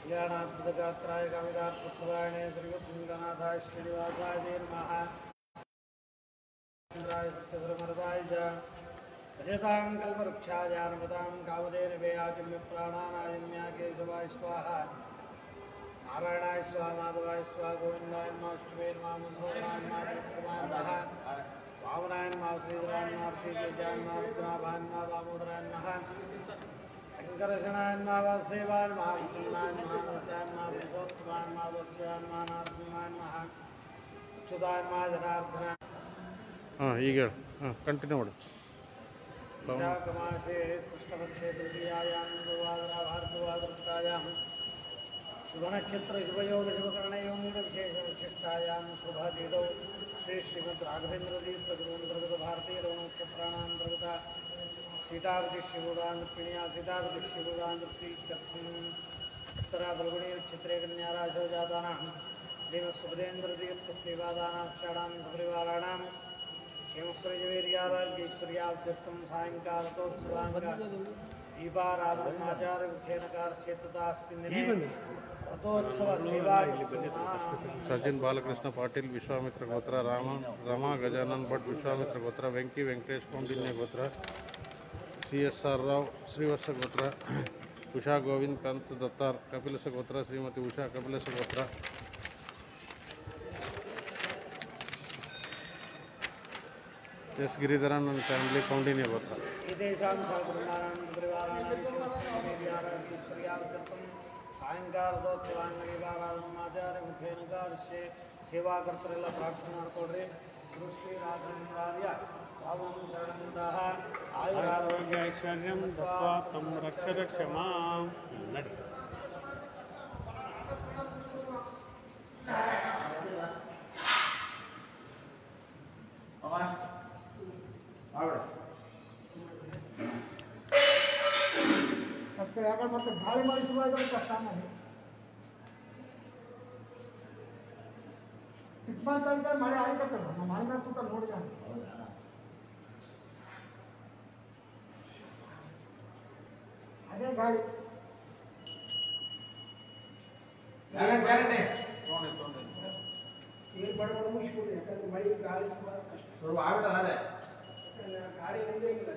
कल्याणात्मकगात्राय कामितार्थप्रदायिने श्रीगुरुनाथाय श्रीनिवासाय नमः। सत्यधर्मरताय च भजतां कल्पवृक्षाय नमतां कामधेनवे आचम्य प्राणानायम्या केशवाय स्वाहा नारायणाय स्वाहा माधवाय स्वाहा गोविन्दाय नमः विष्णुवे नमः मधुसूदनाय नमः त्रिविक्रमाय नमः वामनाय नमः श्रीधराय नमः श्रीकेशाय नमः रुद्राभाय नमः दामोदराय नमः शंकरशनाय नमः वासुदेवाय नमः विष्णुनाय नमः नमस्ताय नमः पुरुषोत्तमाय नमः वत्स्याय नमः नारसिंहाय नमः अच्युताय नमः जनार्दनाय। ಈಗ ಕಂಟಿನ್ಯೂ ಮಾಡಿ. विशाखमासे कृष्णपक्षे तृतीयायां गुरुवासरा भारद्वादृतायां शुभनक्षत्र शुभयोग शुभकर्णयों विशेषविशिष्टायां शुभतिथौ श्री श्रीमद् राघवेन्द्रतीर्थगुरुवन्तर्गत भारतीयरवणमुख्यप्राणान्तर्गत सीतावतिशिवदानृत्पिण्या सीतावतिशिवदानृत्तीत्यर्थम् उत्तरा फल्गुणी नक्षत्रे कन्याराशौ जातानां श्रीमत्सुभदेन्द्रतीर्थसेवादानां षडां सपरिवाराणां क्षेमश्रीजवीर्याराज्यैश्वर्याभ्यर्थं सायंकालतोत्सवाङ्गदीपाराधनमाचार्यमुखेन कारस्येत्तदास्मिन् दिने रथोत्सव सेवा सचिन बालकृष्ण पाटिल विश्वामित्र गोत्र रमा गजानन भट्ट विश्वामित्र गोत्र वेंकी वेंकटेश कौंडिन्य गोत्र CSR राव श्रीवत्स गोत्र उषा गोविंद कांत दत्तार कपिलस गोत्र श्रीमती उषा कपिलस गोत्र एस गिरिधरन and family कौंडिन्य गोत्र सायंकालदोत्सवांगीवाराधनमाचार्यमुखेन कारस्य सेवाकर्तृल प्रार्थना कोड्रे गुरुश्रीराघवेन्द्रार्य भावं शरणं आयुरारोग्य ऐश्वर्यं दत्त्वा तं रक्ष रक्ष मां नडि। ಮತ್ತೆ ಯಾಕಂದ್ರೆ ಮತ್ತೆ ಗಾಳಿ ಮಳೆ ಶುರುವಾಯಿದ್ರೆ ಕಷ್ಟ ಆಮೇಲೆ ಚಿಕ್ಕಮಂತ ಮಳೆ ಆಗಿರ್ತದೆ ನಮ್ಮ ಮಳೆ ಮೇಲೆ ಕೂತ ನೋಡಿದ ಅದೇ ಗಾಳಿ ನೀರು ಬಡಬಡ ಮುಗಿಸ್ಬಿಡಿ ಯಾಕಂದ್ರೆ ಮಳೆ ಗಾಳಿ ಸುಮಾರು ಕಷ್ಟ ಗಾಳಿ ನಿಂದಿರಂಗಿಲ್ಲ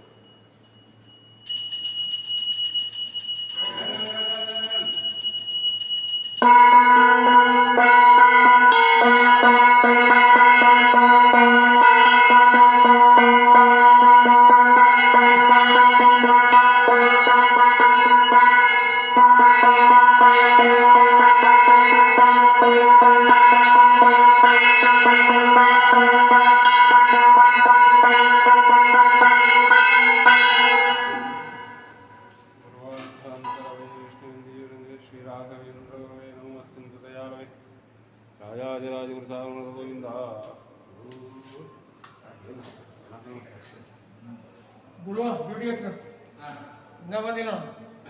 बुढ़ो ड्यूटी है ना बंदी ना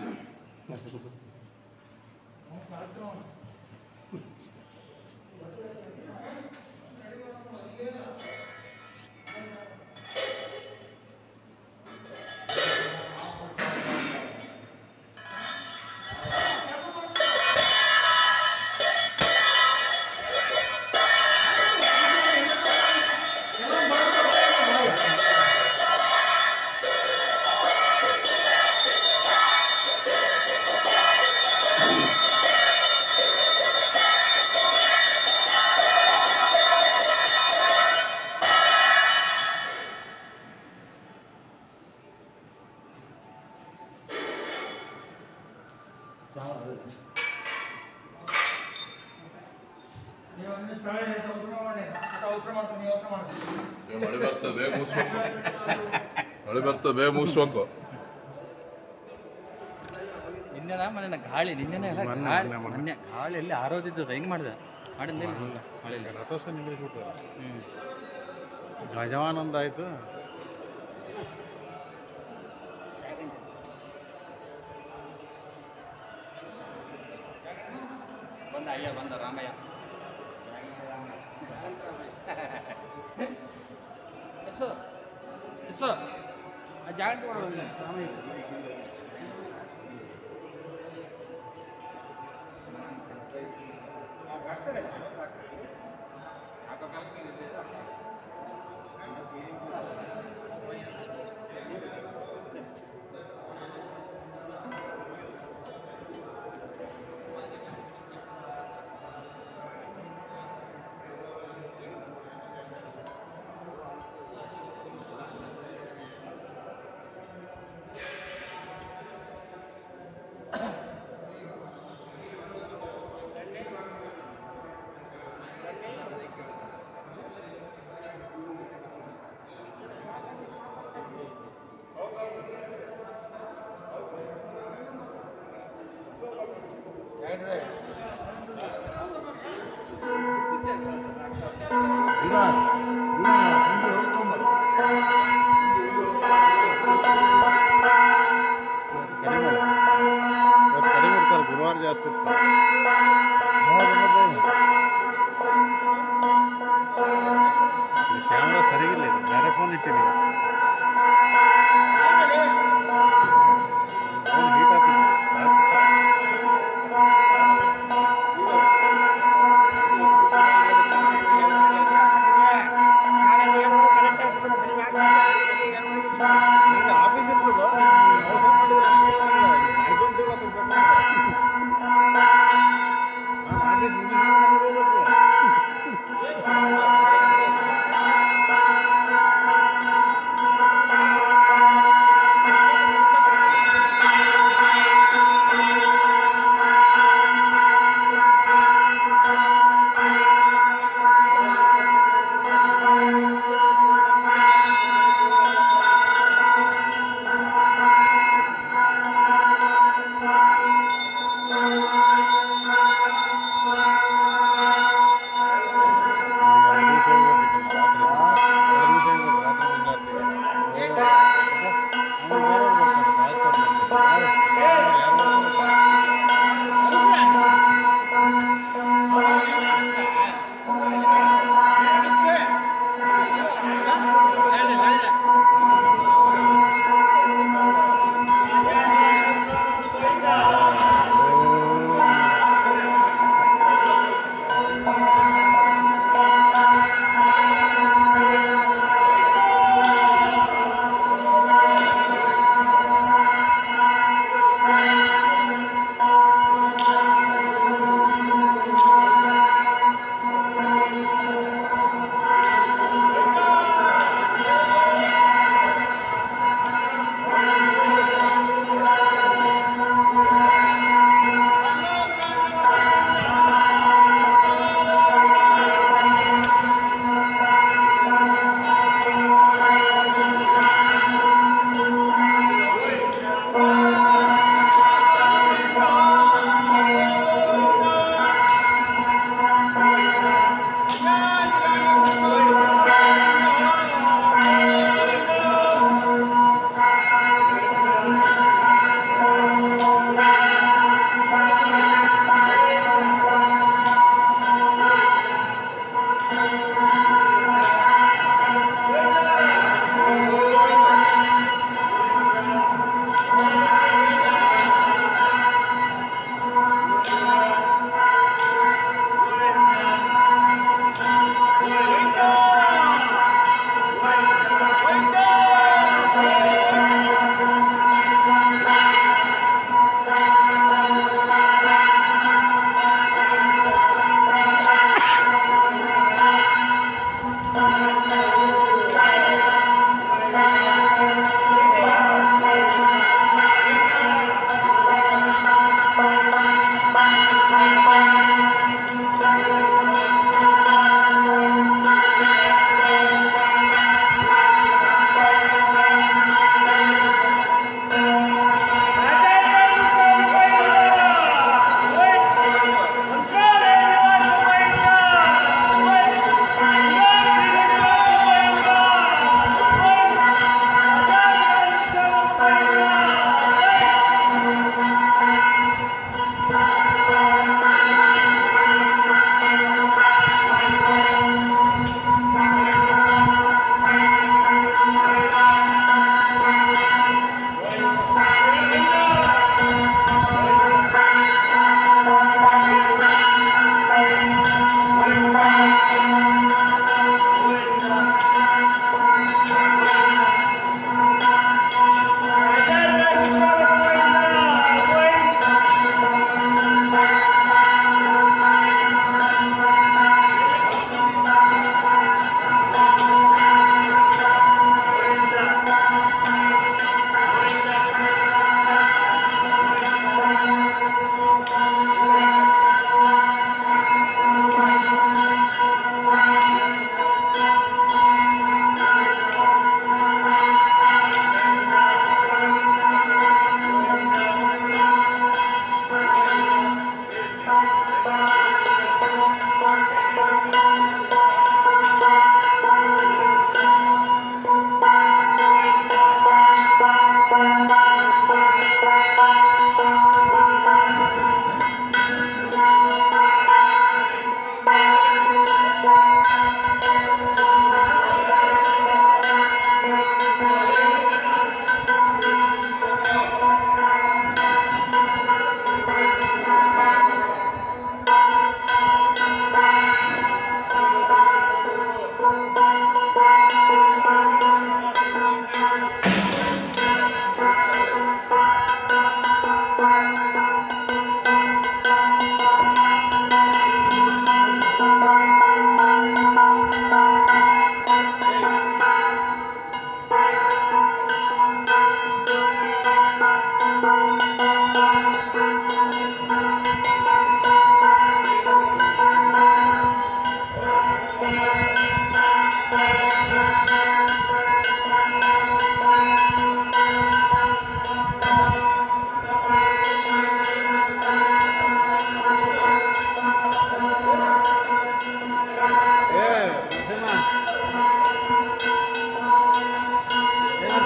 ಬರ್ತದೆ ಮುಗಿಸ್ಬೇಕು. ನಿನ್ನೆ ಮನೆ ಗಾಳಿ ನಿನ್ನೆ ಮೊನ್ನೆ ಗಾಳಿಯಲ್ಲಿ ಆರೋದಿದ್ದು ಹೆಂಗ್ ಮಾಡಿದೆ ಮಾಡಿದ್ಮೇಲೆ ಮಳೆಯಲ್ಲಿ ರಥೋತ್ಸವ ನಿಲ್ಲಿಸ್ಬಿಟ್ಟು ಗಜವಾನಂದ ಆಯಿತು. ಬಂದ ಅಯ್ಯ ಬಂದ ರಾಮಯ್ಯ ಎಸೋ ಎಸೋ ಆ ಜಾಗ ರಾಮಯ್ಯ ಕಡಿಮೆ ಇರ್ತಾರೆ, ಗುರುವಾರ ಜಾಸ್ತಿ ಇರ್ತಾರೆ. ಕ್ಯಾಮ್ರಾ ಸರಿಗಿಲ್ಲ, ಇದು ಬೇರೆ ಫೋನ್ ಇಟ್ಟಿದ್ದೀವಿ. ಫೋನ್ ಹೀಟ್ ಆಗ್ತಿದೆ. ಆಫೀಸ್ ಇರ್ತದ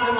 ನರಸಿಂಹ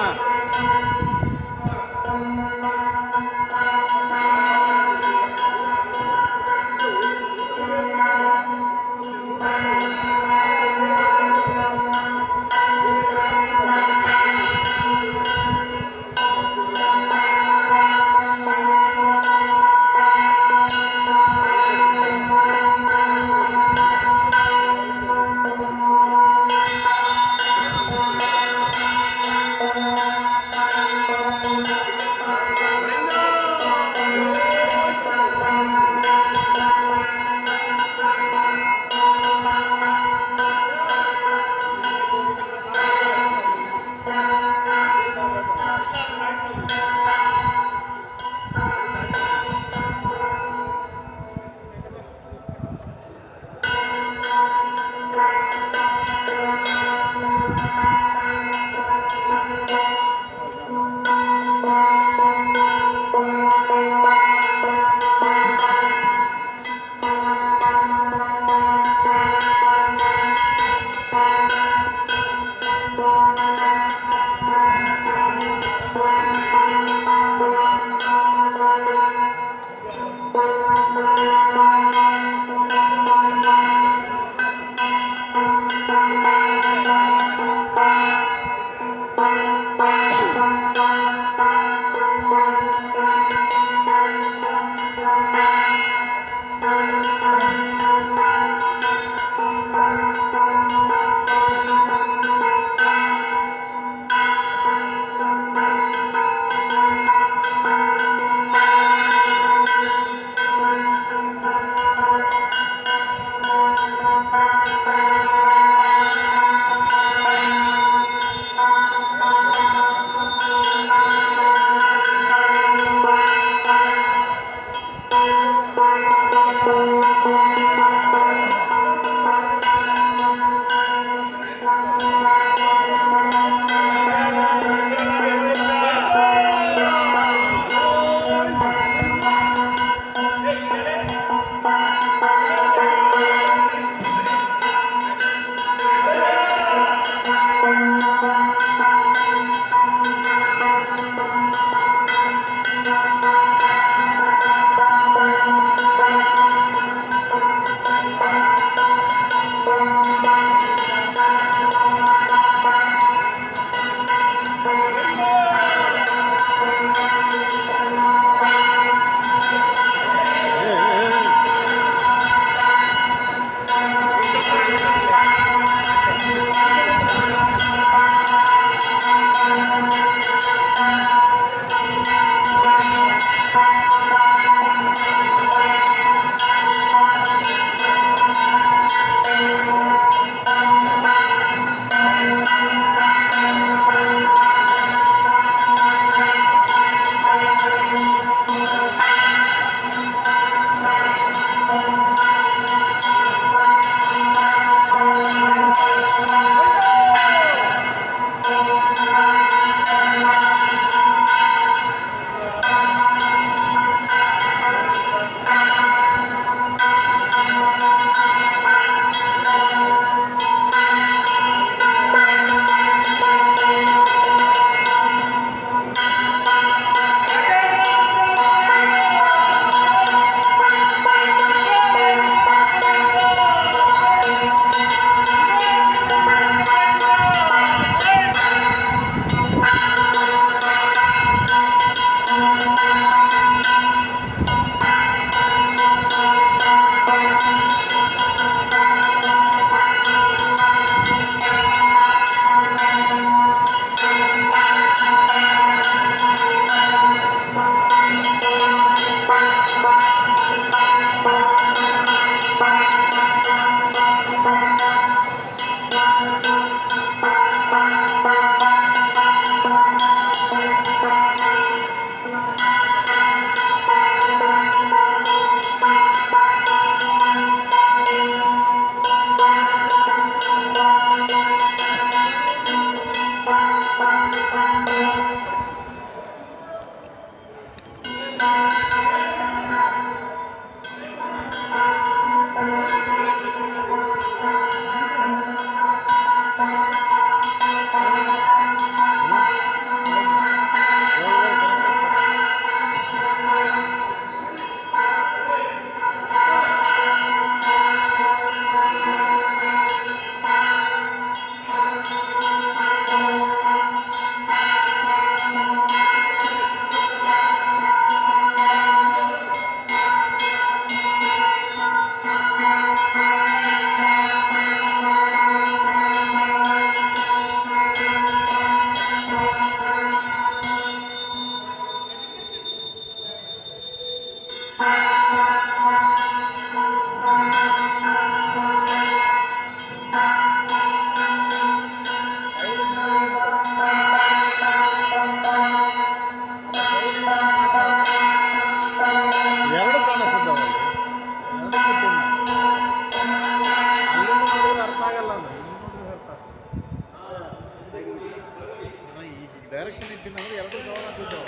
ಡೈರೆಕ್ಷನ್ ಇಟ್ಟಿದ್ದಂದ್ರೆ 2 ಸಾವಿರ ಆಗ್ತಿದ್ದವು.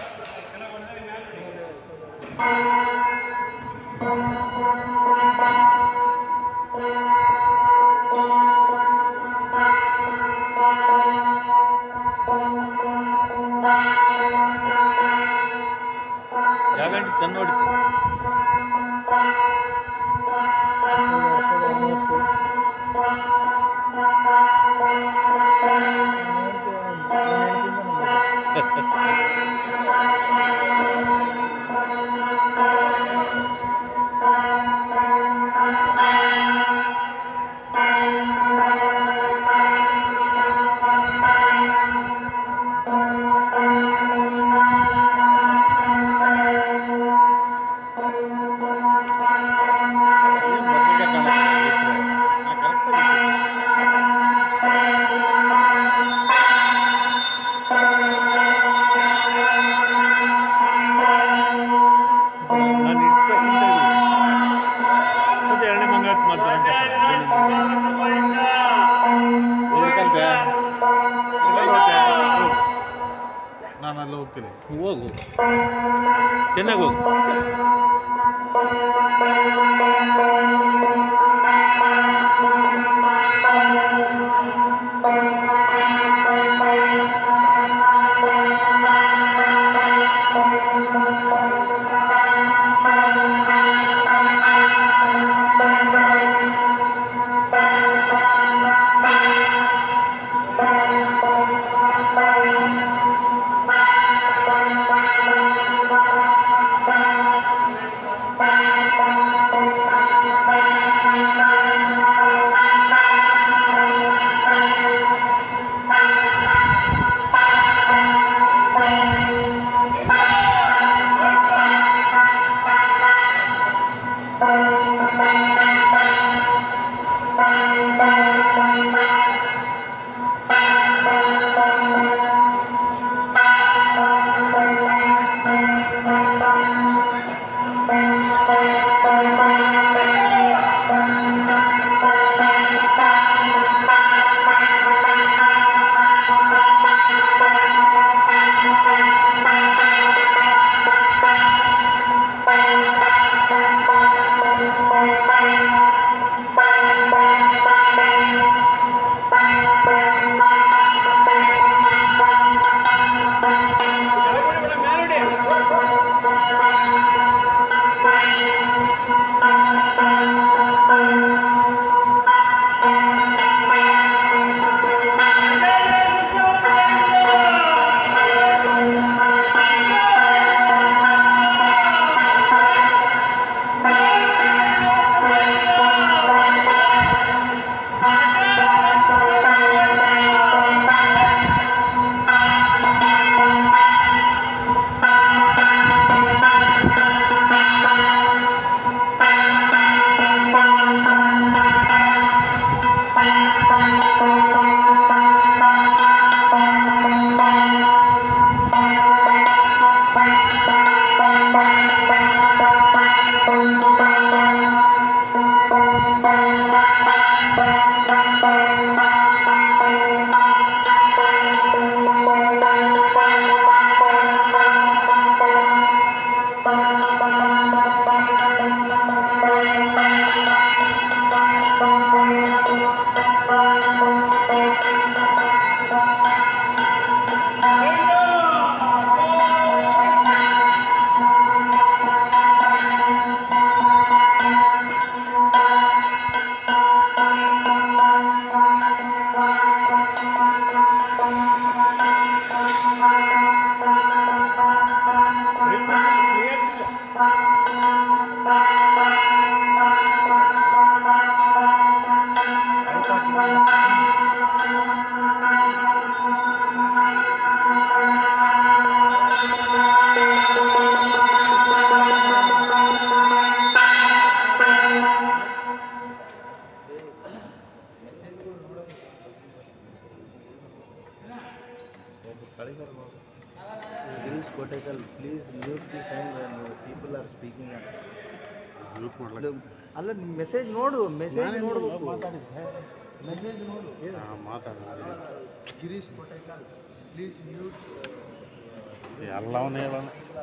ಜಾಗಂಟಿ ಚಂದ ಹೊಡಿತು. ನಾನು ಅಲ್ಲಿ ಹೋಗ್ತೀನಿ. ಹೋಗು, ಚೆನ್ನಾಗಿ ಹೋಗು. Girish Kotekal, please mute the sound when people are speaking. ಅಲ್ಲ ಮೆಸೇಜ್ ನೋಡು, ಮೆಸೇಜ್ ನೋಡಬೇಕು. ಮೆಸೇಜ್ ನೋಡು. ಮಾತಾಡ. ಗಿರೀಶ್ ಕೋಟೇಕಲ್, ಪ್ಲೀಸ್ ಮ್ಯೂಟ್ ಎಲ್ಲವನ್ನ ಹೇಳೋಣ.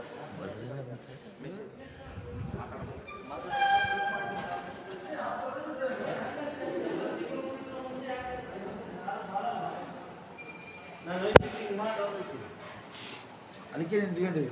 ಅದಕ್ಕೆ ನಿಂತ್ಕೊಂಡಿದ್ದೀವಿ.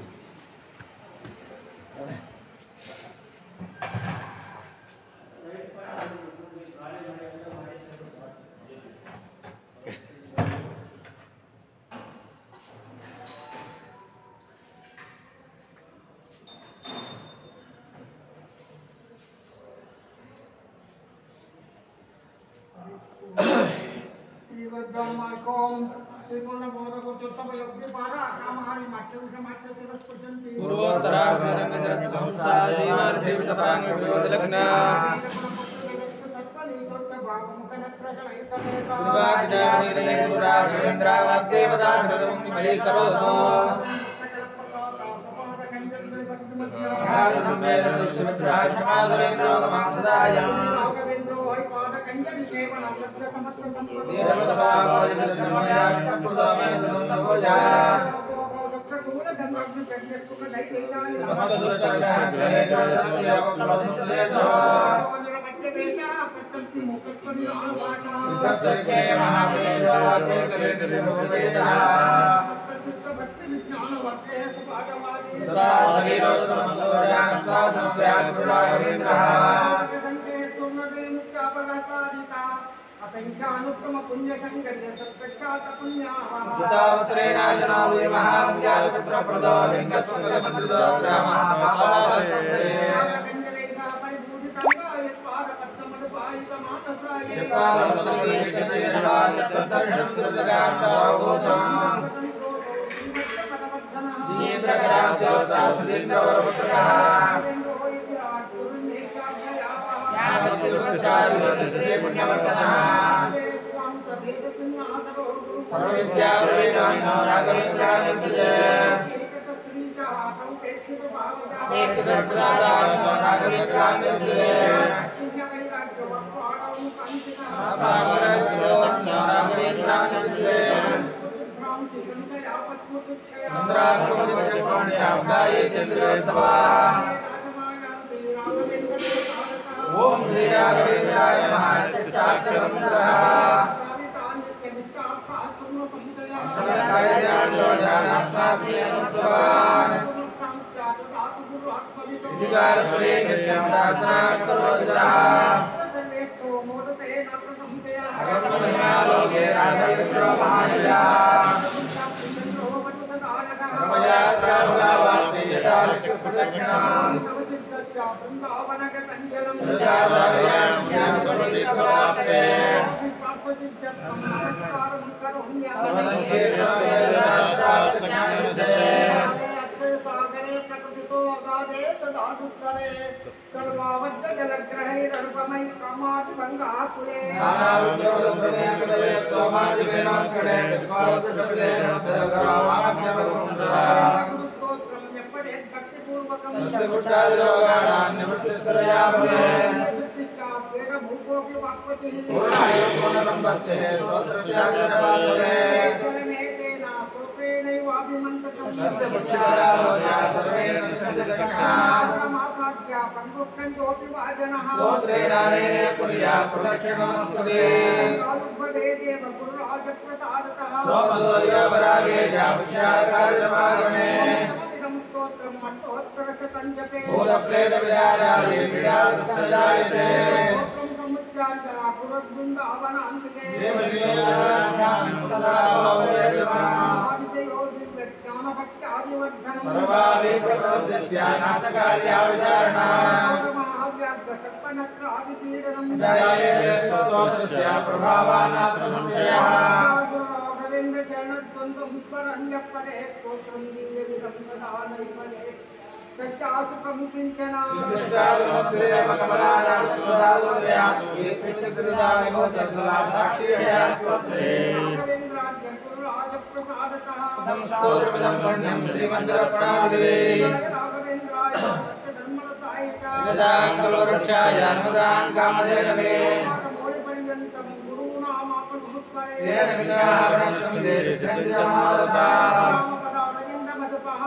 Sarva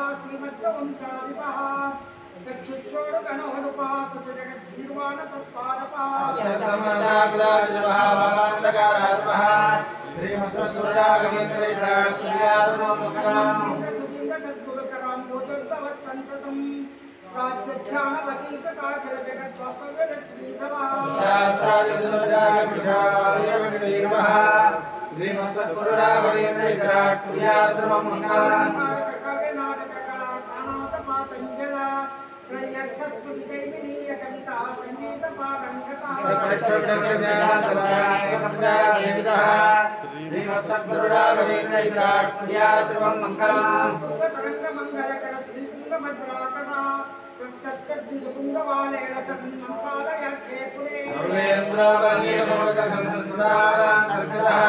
वंशादिपः सक्षुषोड़ गणोडुपात जगद्गीर्वाण सत्पादपः यत्तमनाग्राजभावमान्तकारात्मः श्रीमत्सद्गुरुराघवेन्द्रैत्रात्मयात्ममङ्गलम् सुजिन्द सद्गुरुकरां भोजोद्भवत्सन्ततम् राज्यध्यानवशीकटाखिल जगद्वापव्यलक्ष्मीधवः शास्त्रादिगुरुराघवेन्द्रैत्रात्मयः श्रीमत्सद्गुरुराघवेन्द्रैत्रात्मयात्ममङ्गलम् नाटककला त्रयक्षत्पुरिदैविनीय कविता संगीत पारंगता श्रीमत्सद्गुरुराघवेन्द्रैत्रात्मयात्ममङ्गलम् तरंग मंगलकर श्री तुंगभद्रातटा प्रत्यक्षद्विजपुंगवाले रसन्मन्त्रालयक्षे पुरे सर्वेन्द्रवर्णीयमोदसंदारान्तर्गतः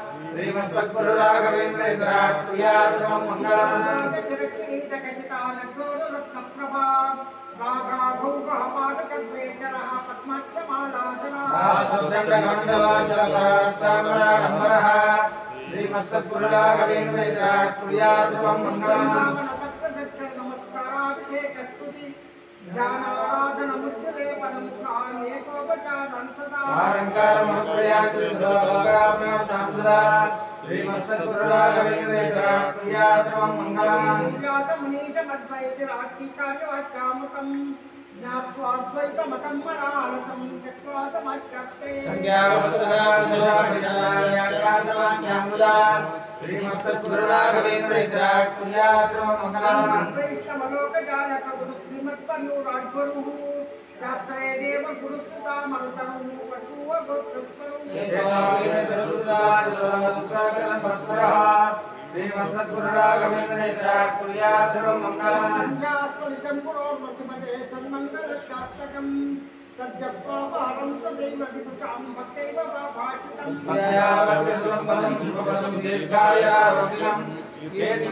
श्रीमत्सद्गुरुराघवेन्द्रैत्रात्मयात्ममङ्गलम् राजचरकिरीटखचिता नग्रोडरत्नप्रभा राघाभौगपादकद्वेचरः पद्माक्षमालासनः राष्ट्रदण्डमण्डलाचलकरार्तामराडम्बरः श्रीमत्सद्गुरुराघवेन्द्रैत्रात्मयात्ममङ्गलम् सप्तदक्षिण नमस्काराभिषेकस्तुति ध्यानाराधनमुद्गलेपनं प्राणेकोपचारं सदा अलङ्कारमनुप्रयातिर्लोकामतां श्रीमत्सद्गुरुराघवेन्द्रैत्रात्मयात्ममङ्गलम् व्यासमुनीचमद्वैतिराट्टिकार्यवाक्यामृतं ज्ञात्वाद्वैतमतं मनालसं चक्वा समाच्यक्ते संज्ञावस्तुदानसुवामिनायात्मवाक्यामृता श्रीमत्सद्गुरुराघवेन्द्रैत्रात्मयात्ममङ्गलम् वैष्णवलोकजालकगुरु श्रीमत्परिव्राट्गुरुः शास्त्रे देव गुरुस्तुता मरुतरुः वटुव गोत्रस्वरुः श्रीमत्सद्गुरुराघवेन्द्रैत्रात्मयात्ममङ्गलम् संज्ञास्त्वनिचं गुरोर्मतिमते सन्मङ्गलशास्त्रकम् सद्यपापारं सदैव विदुषां भक्तैव भाषितं भक्त्यावद्यसम्पदं शुभपदं दीर्घायुरारोग्यं येतिं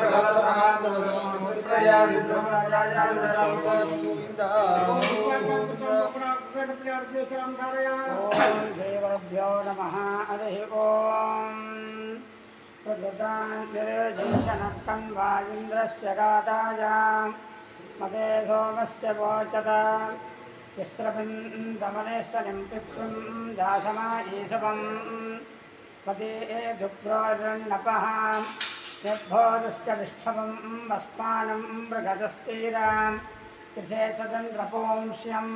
श्रीगुरुभ्यो नमः हरिः ओम् प्रदुतान्तिर्जनकन्वायुन्द्रस्य गाताय मते सोमस्य वोचत यस्रविन्दमनेश्वलिं पितृं दासमाजीसवं पदे दुप्रोर्णपः निर्भोदस्य विष्ठवं वस्मानं मृगदस्तीरां कृषे सदन्द्रपोंस्यं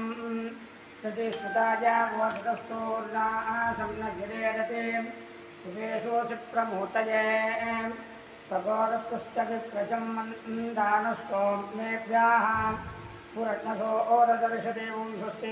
श्रुतिस्मृताजावोदस्तूर्णासं न गिरेरते कुपेशोऽसि प्रमूतये सगोरत्वश्च विप्रजं मन्दानस्तोमेभ्यः पुरट्नसो ओरदर्शते ओं स्वस्ति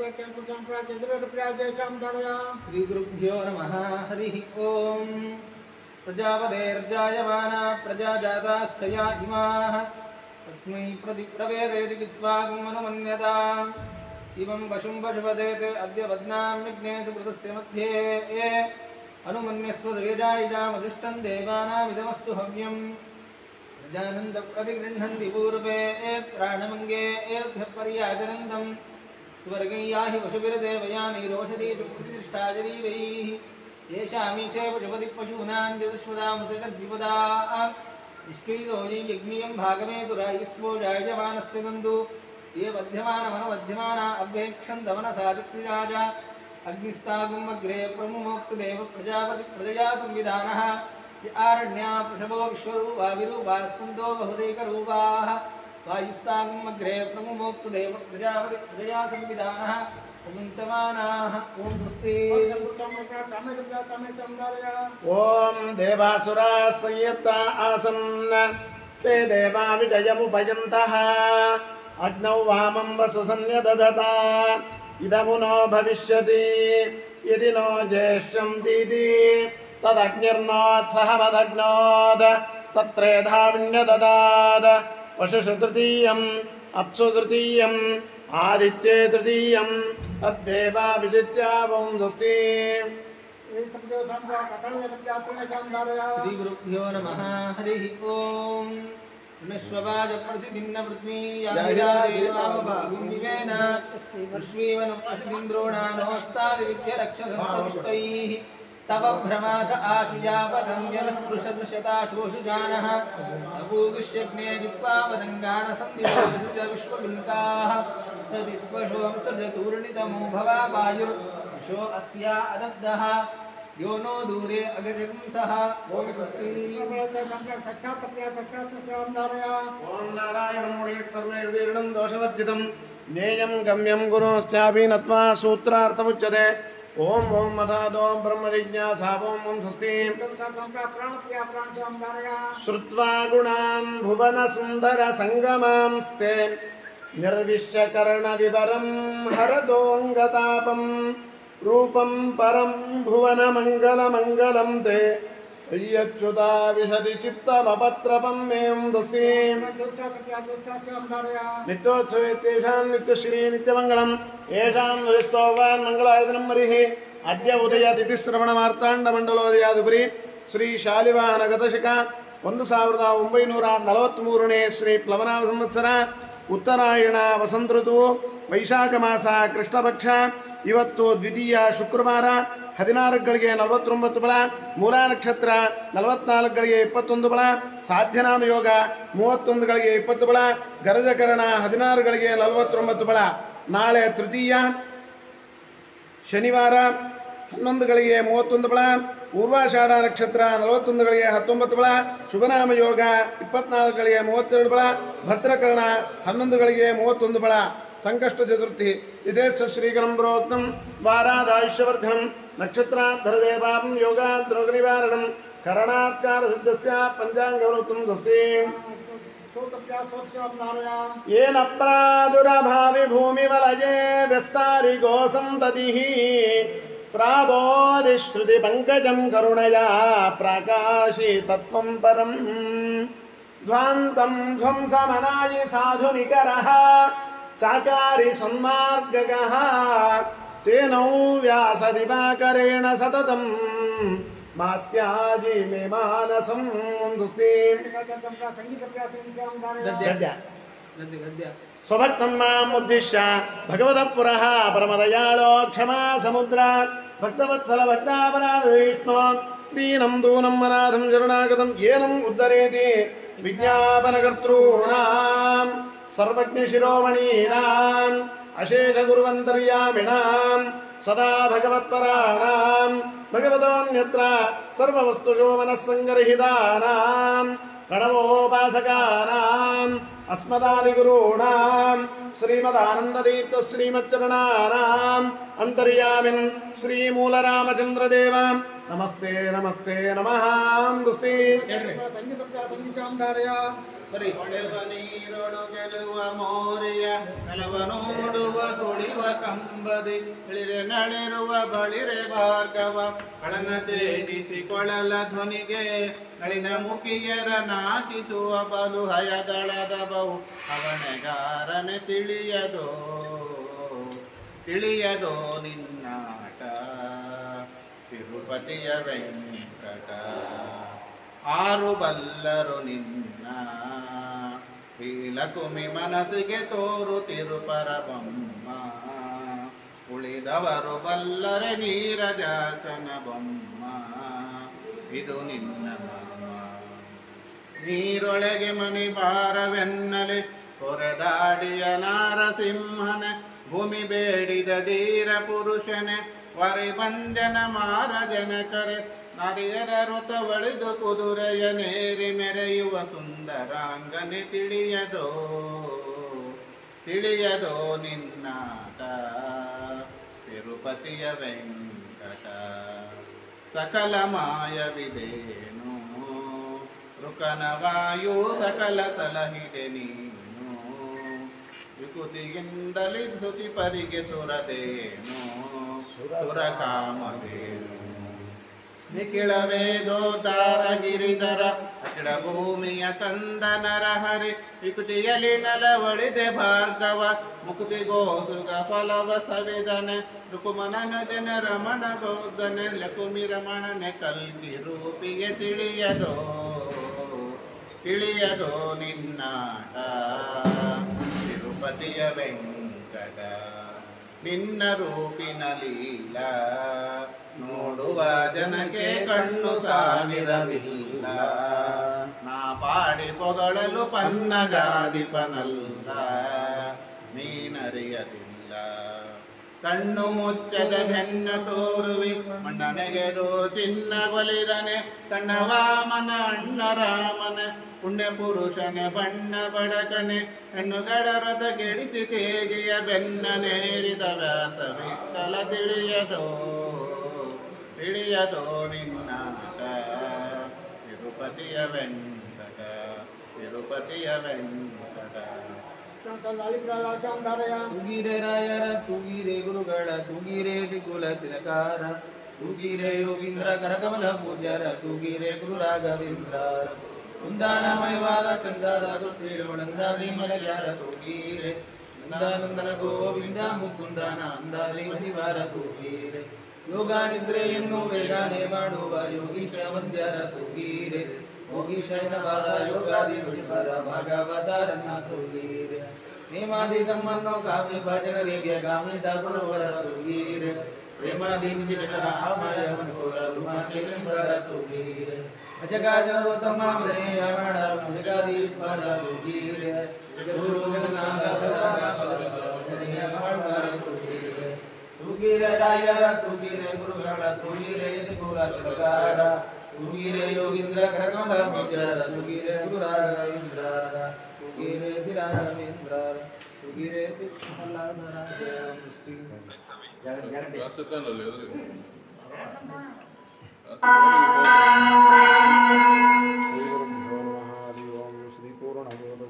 श्रीगुरुभ्यो नमः हरिः ओम् प्रजापतेर्जायमाना प्रजाजाताश्च या इमाः तस्मै प्रतिप्रवेदेति विद्वागमनुमन्यता इमं पशुं पशुपतेते अद्य वद्नाम्यग्ने सुकृतस्य मध्ये अनुमन्यस्वरेजायिजामधिष्ठं देवानामिदमस्तु हव्यम् प्रजानन्दप्रतिगृह्णन्ति पूर्वे प्राणमङ्गे पर्याचरन्दं स्वर्गैयाहि पशुभिर्देवयानैरोषधीषु प्रतिष्ठाजरीवैः येषामीशे पशुपतिः पशूनां चतुष्वदामृतद्विपदा निष्क्रीतो यज्ञीयं भागमेतुरायुस्पोजायमानस्य दन्तु ये वध्यमानमनवध्यमाना अभ्येक्षन्तमनसा चक्षुषाज अग्निस्तागुमग्रे प्रमुमोक्तदेव प्रजापति प्रजया संविधानः आरण्या पृषभो विश्वरूपा विरूपाः सन्तो बहुदेकरूपाः वायुस्तागुमग्रे प्रमुमोक्तदेव प्रजापति प्रजया संविधानः मुञ्चमानाः ॐ स्वस्ति ओम देवासुराः संयत्ता आसन् ते देवा विजयमुपयन्तः अग्नौ वामं वसुसन्यदधता इदमुनो भविष्यति यदि नो ज्येष्ठं दीदि तदग्निर्नोत्सहमदग्नोद तत्रेधाविण्यददाद पशुषु तृतीयम् अप्सु तृतीयम् आदित्ये तृतीयम् तद्देवा विदित्या वं स्वस्ति श्रीगुरुभ्यो नमः हरिः ओम् विश्ववाज प्रसिद्धिन्न पृथ्वी यादेवामभागुं विश्वीवनु प्रसिद्धिन्द्रोणानोस्तादिविद्यलक्षधस्तविष्टैः तव भ्रमास आशुयापदं जनस्पृशदृशताशोषुजानः अपूगुष्यग्ने जुक्तावदङ्गानसन्धिषुज विश्वबिल्काः प्रतिस्पशोऽंसृजतूर्णितमो भवा वायुर्विशो अस्या अदब्धः यो नो दूरे अगजंसः ओम स्वस्ति ओम नारायणं मुनि सर्वे विदीर्णं दोषवर्जितं ज्ञेयं गम्यं गुरोश्चापि नत्वा सूत्रार्थमुच्यते ओम ओम मदादो ब्रह्मजिज्ञासा ओम ओम स्वस्ति श्रुत्वा गुणान् भुवन सुन्दर संगमांस्ते निर्विश्य कर्णविवरं हरतोऽङ्गतापं रूपं परं भुवन मंगलमंगलं ते अय्यच्युता विशति चित्तमपत्रपं में दस्ति नित्योत्सवे तेषां नित्यश्री नित्यमङ्गलम् येषां वरिष्ठोवान् मङ्गलायतनं मरिः अद्य उदयातिथिश्रवणमार्ताण्डमण्डलोदयादुपरि श्री शालिवाहनगतशक 1943 श्री प्लवनाಮ ಸಂವತ್ಸರ ಉತ್ತರಾಯಣ ವಸಂತ ಋತು ವೈಶಾಖ ಮಾಸ ಕೃಷ್ಣಪಕ್ಷ ಇವತ್ತು ದ್ವಿತೀಯ ಶುಕ್ರವಾರ 16:49 ಬಳ ಮೂಲ ನಕ್ಷತ್ರ 44:21 ಬಳ ಸಾಧ್ಯನಾಮ ಯೋಗ 31:20 ಬಳ ಗರಜಕರಣ 16:49 ಬಳ ನಾಳೆ ತೃತೀಯ ಶನಿವಾರ 11:31 ಬಳ ಪೂರ್ವಾಷಾಢ ನಕ್ಷತ್ರ 41:19 ಬಳ ಶುಭನಾಮ ಯೋಗ 24:32 ಬಳ ಭದ್ರಕರಣ 11:31 ಬಳ ಸಂಕಷ್ಟ ಚತುರ್ಥಿ ಯಥೇಷ್ಟ ಶ್ರೀಗಣಂ ಪ್ರೋಕ್ತಂ ವಾರಾದಾಯುಷ್ಯವರ್ಧನಂ ನಕ್ಷತ್ರಾಧರದೇವಾಂ ಯೋಗಾದ್ರೋಗ ನಿವಾರಣಂ ಕರಣಾತ್ಕಾರ ಸಿದ್ಧಸ್ಯ ಪಂಚಾಂಗವೃತ್ತಂ ಸ್ವಸ್ತಿ येन प्रादुरभावि भूमिवलये व्यस्तारि गोसन्ततिः प्राबोधिश्रुतिपङ्कजं करुणया प्राकाशि तत्त्वं परं ध्वान्तं ध्वंसमनायि साधुनिकरः चाकारी सन्मार्गगः तेनौ व्यासदिवाकरेण सततं मात्याजी मे मानसं दुस्ति स्वभक्तं माम् उद्दिश्य भगवतः पुरः परमदयालो क्षमा समुद्र भक्तवत्सल भक्तापराध विष्णु दीनं दूनं अनाथं शरणागतं येनम् उद्धरेति विज्ञापनकर्तॄणां सर्वज्ञशिरोमणीनाम् अशेषगुरुवन्तर्यामिणां सदा भगवत्पराणां भगवतोऽन्यत्र सर्ववस्तुषु मनस्सङ्गरहितानां प्रणवोपासकानाम् अस्मदादिगुरूणां श्रीमदानन्दतीर्थ श्रीमच्चरणानाम् अन्तर्यामिन् श्रीमूलरामचन्द्रदेव नमस्ते नमस्ते नमः दुस्ति ಕೊಳೆವ ನೀರೊಳು ಗೆಲುವ ಮೋರೆಯ ಕಲವ ನೋಡುವ ಸುಳಿವ ಕಂಬದಿ ಇಳಿರೆ ನಳಿರುವ ಬಳಿರೆ ಭಾರ್ಗವ ಕಳನ ಛೇದಿಸಿ ಕೊಳಲ ಧ್ವನಿಗೆ ನಳಿನ ಮುಖಿಯರ ನಾಚಿಸುವ ಬಲು ಹಯದಳದ ಬಹು ಅವನೆಗಾರನೆ ತಿಳಿಯದೋ ನಿನ್ನಾಟ ತಿರುಪತಿಯ ವೆಂಕಟ ಆರು ಬಲ್ಲರು ನಿನ್ನ ಶ್ರೀಲಕುಮಿ ಮನಸ್ಸಿಗೆ ತೋರುತ್ತಿರು ಪರಬೊಮ್ಮ ಉಳಿದವರು ಬಲ್ಲರೆ ನೀರಜಾಸನ ಬೊಮ್ಮ ಇದು ನಿನ್ನ ಮರ್ಮ ನೀರೊಳಗೆ ಮನಿ ಭಾರವೆನ್ನಲೆ ಹೊರದಾಡಿಯ ನಾರಸಿಂಹನೆ ಭೂಮಿ ಬೇಡಿದ ಧೀರ ಪುರುಷನೆ ವರಿ ಬಂಜನ ಮಾರ ಜನಕರೆ ನಾರಿಯರ ಋತವಳಿದು ಕುದುರೆಯ ನೇರಿ ಮೆರೆಯುವ ಸುಂದರಾಂಗನೆ ತಿಳಿಯದೋ ನಿನ್ನಾಟ ತಿರುಪತಿಯ ವೆಂಕಟ ಸಕಲ ಮಾಯವಿದೇನು ಋಕನ ವಾಯು ಸಕಲ ಸಲಹಿದೆ ನೀನು ವಿಕುತಿಯಿಂದಲಿ ಧುತಿ ಪರಿಗೆ ಸುರದೇನು ಸುರಕಾಮದೇನು ನಿಖಿಳ ವೇದೋದಾರ ಗಿರಿಧರ ಅಖಿಳ ಭೂಮಿಯ ತಂದ ನರಹರಿ ವಿಕುತಿಯಲಿ ನಲವಳಿದೆ ಭಾರ್ಗವ ಮುಕುತಿಗೋಸುಗ ಫಲವ ಸವಿದನೆ ರುಕುಮನನ ಜನ ರಮಣ ಬೌದ್ಧನೆ ಲಕುಮಿ ರಮಣನೆ ಕಲ್ಕಿ ರೂಪಿಗೆ ತಿಳಿಯದೋ ನಿನ್ನಾಟ ತಿರುಪತಿಯ ವೆಂಕಟ ನಿನ್ನ ರೂಪಿನ ಲೀಲ ನೋಡುವ ಜನಕ್ಕೆ ಕಣ್ಣು ಸಾವಿರವಿಲ್ಲ. ನಾ ಪಾಡಿ ಪೊಗಳಲು ಪನ್ನಗಾದಿಪನಲ್ಲ, ನೀನರಿಯದಿಲ್ಲ. ಕಣ್ಣು ಮುಚ್ಚದ ಬೆನ್ನ ತೋರುವಿ ಮಣ್ಣನೆಗೆದು ಚಿನ್ನ ಕೊಲಿದನೆ. ತನ್ನ ವಾಮನ ಅಣ್ಣ ರಾಮನ ಪುಣ್ಯ ಪುರುಷನೆ ಬಣ್ಣ ಬಡಕನೆ. ಹೆಣ್ಣುಗಳ ರಥ ಕೆಡಿಸಿ ತೇಗಿಯ ಬೆನ್ನ ನೇರಿದ ವ್ಯಾಸ ವಿಠಲ ತಿಳಿಯದೋ ತಿಳಿಯದೋ ನಿನ್ನಾಟ. ತಿರುಪತಿಯ ವೆಂಕಟ ತಿರುಪತಿಯ ವೆಂಕಟ. ತೂಗಿರೆ ರಾಯರ ತೂಗಿರೆ ಗುರುಗಳ ತೂಗಿರೆ ತ್ರಿಕುಲ ತಿಲಕಾರ ತೂಗಿರೆ ಯೋಗೀಂದ್ರ ಕರಕಮಲ ಪೂಜ್ಯರ ತೂಗಿರೆ ಗುರು ರಾಘವೇಂದ್ರ. ಕುಂದಾನಮಯವಾದ ಚಂದದ ಗೊತ್ತಿರುವಂದಾದಿ ಮಲಯಾರ ತೂಗಿರೆ. ನಂದಾನಂದನ ಗೋವಿಂದ ಮುಕುಂದನ ಅಂದಾದಿ ಮಹಿವಾರ ತೂಗಿರೆ. ಯೋಗ ನಿದ್ರೆಯನ್ನು ಬೇಗನೆ ಮಾಡುವ ಯೋಗೀಶ ವಂದ್ಯರ ತೂಗಿರೆ. ಯೋಗೀಶಯನವಾದ ಯೋಗಾದಿ ಮಹಿಪರ ಭಾಗವತರನ್ನ ತೂಗಿರೆ. ನೇಮಾದಿ ತಮ್ಮನ್ನು ಕಾಮಿ ಭಜನರಿಗೆ ಗಾಮಿದ ಗುರುವರ ತೂಗಿರೆ. ಪ್ರೇಮಾದಿ ನಿಜರ ಆಮಯವನ್ನು ಕೋರಲು ಮಾತೆಂಬರ ತೂಗಿರೆ. ಅಜಗ ಜನರು ತಮ್ಮ ಮನೆಯ ಮಾಡಲು ಜಗಾದಿ ಪರ ತೂಗಿರೆ. ಗುರು ತೂಗಿರೆ ರಾಯರ ತೂಗಿರೆ ಗುರುಗಳ ತೂಗಿರೆ ಕುಲ ತಿಲಕಾರ ತೂಗಿರೆ ಯೋಗೀಂದ್ರ ಕರಕಮಲ ಪೂಜ್ಯರ ತೂಗಿರೆ ಗುರು ರಾಘವೇಂದ್ರ ತೂಗಿರೆ ರಾಘವೇಂದ್ರ ತೂಗಿರೆ ವ್ಯಾಸತಾನಲ್ಲಿ ಎದುರು ಶ್ರೀ ಪೂರ್ಣಬೋಧ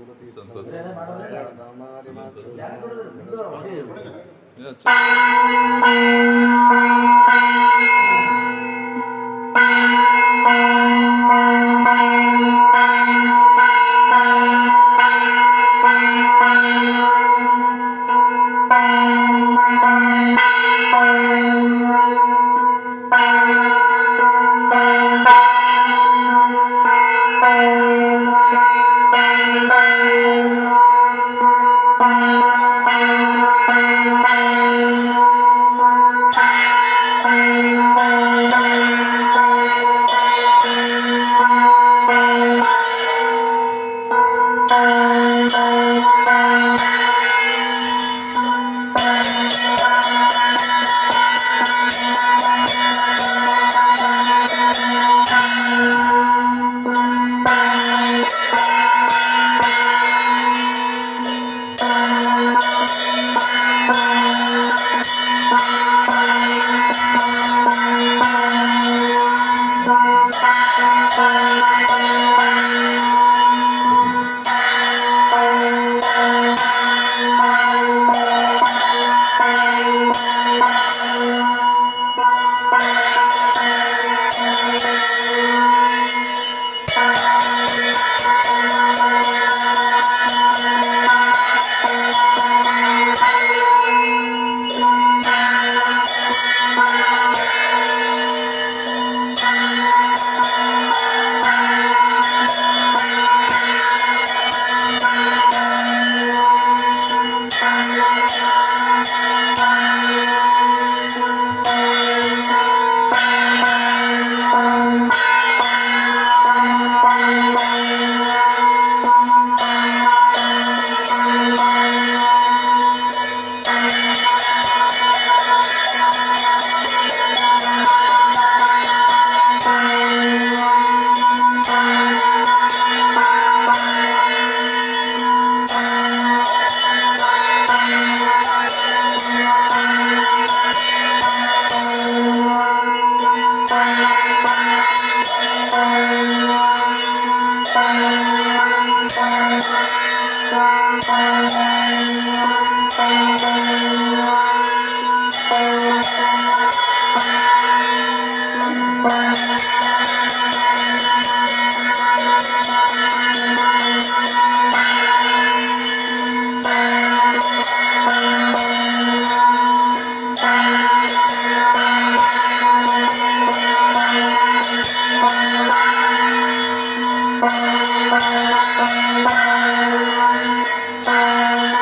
Thank you.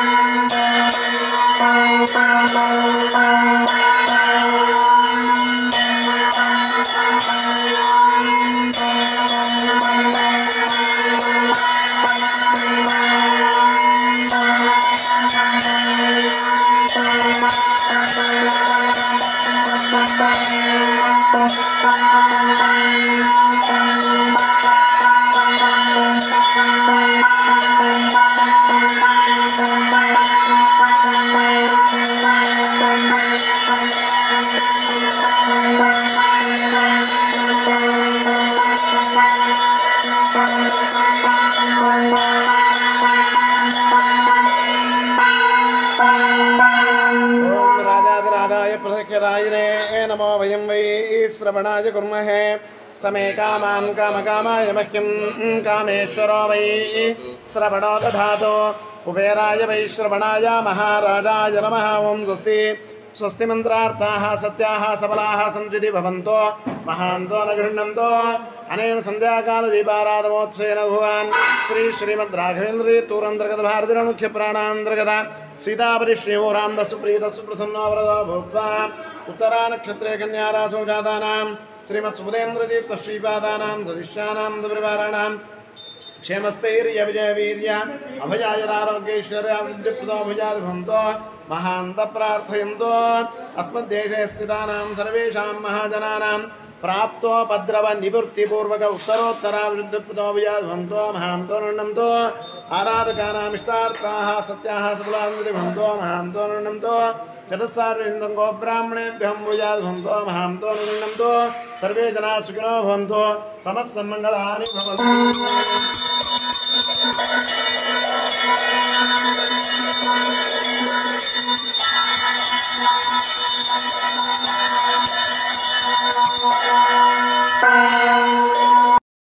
नमो वयं वै श्रवणाय कुर्महे समे कामान् कामकामाय मह्यं कामेश्वरो वै श्रवणो दधातु कुबेराय वै श्रवणाय महाराजाय नमः ओं स्वस्ति स्वस्ति मन्त्रार्थाः सत्याः सबलाः सन्त्विति भवन्तो महान्तो न गृह्णन्तो अनेन सन्ध्याकालदीपाराधनोत्सवेन भगवान् श्री श्रीमद्राघवेन्द्री तूरन्तर्गत भारतीयमुख्य प्राणान्तर्गत सीतापति श्रीमोरामदसुप्रीतसु प्रसन्नो वरदो भूत्वा उत्तरा नक्षत्रे कन्यारासौ जातानां श्रीमत्सुबुधेन्द्रतीर्थ श्रीपादानां सदिष्यानां परिवाराणां क्षेमस्थैर्य विजय वीर्य अभयायुरारोग्यैश्वर्याभिवृद्धिप्रदो भुजात् भवन्तो महान्त प्रार्थयन्तो अस्मद्देशे स्थितानां सर्वेषां महाजनानां प्राप्तोपद्रव निवृत्तिपूर्वक उत्तरोत्तराभिवृद्धिप्रदो भुजात् भवन्तो महान्तो नृण्णन्तो आराधकानाम् इष्टार्थाः सत्याः सबलान्ति भवन्तो महान्तो नृण्णन्तो चतुस्सार्वजनिकं गोब्राह्मणेभ्यः भुजात् भवन्तो महान्तो नृण्णन्तो सर्वे जनाः सुखिनो भवन्तो समस्तसन्मङ्गलानि भवन्तु।